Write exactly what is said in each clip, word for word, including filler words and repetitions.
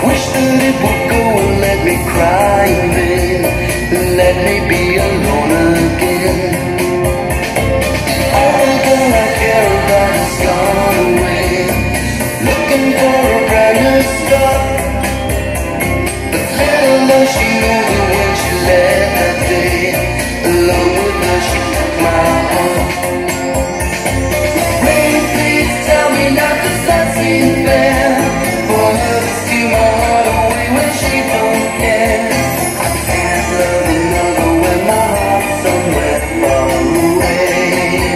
wish that it would go and let me cry then, let me be alone again. All the girl I care about has gone away, looking for a brand new start. But little does she know that when she left that day, along with her she took my heart. Rain, please tell me not to that seem fair, for her to steal my heart away when she don't care. I can't love another when my heart's somewhere far away.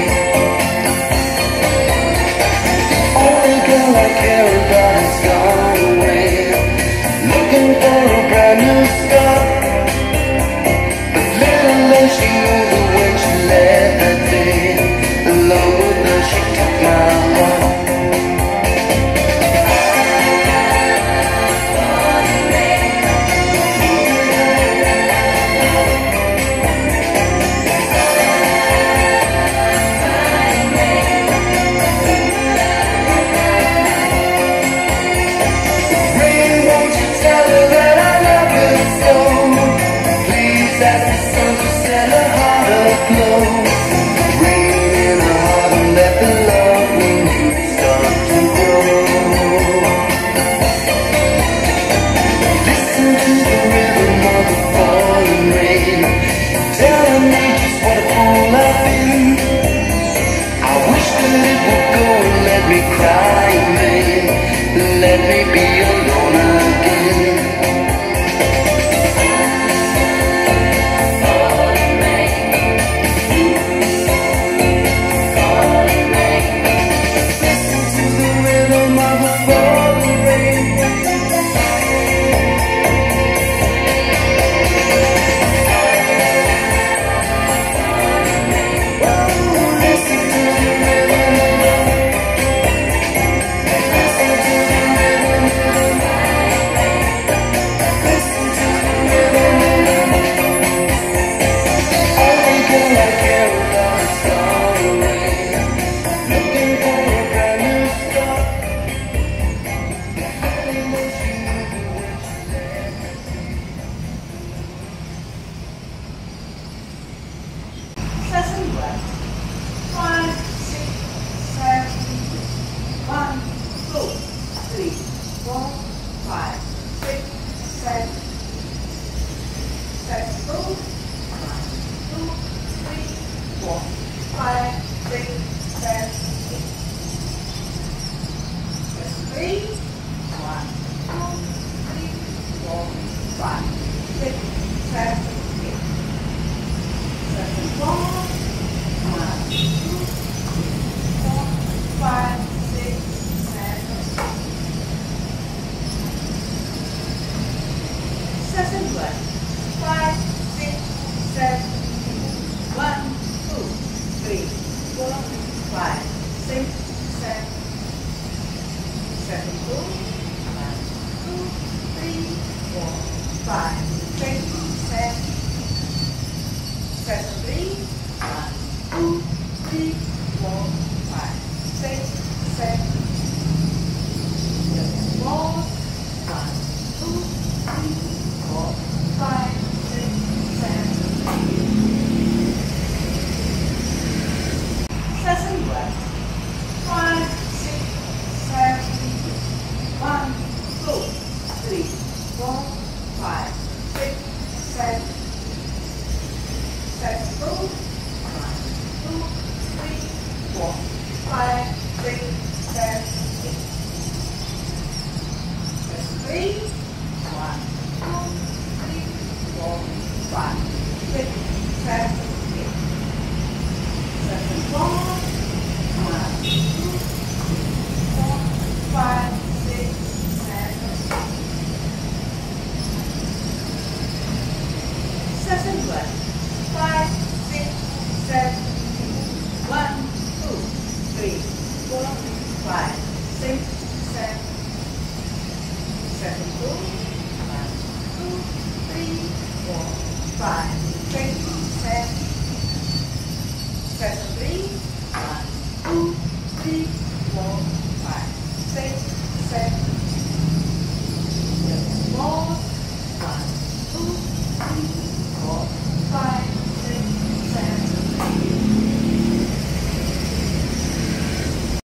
The only girl I care about has gone away, looking for a brand new start. But little does she know that when she left that day, along with her she took my heart. Let me be alone again. Falling rain, falling rain. Listen to the rhythm of the falling rain. Oh, listen to the rhythm of the Five.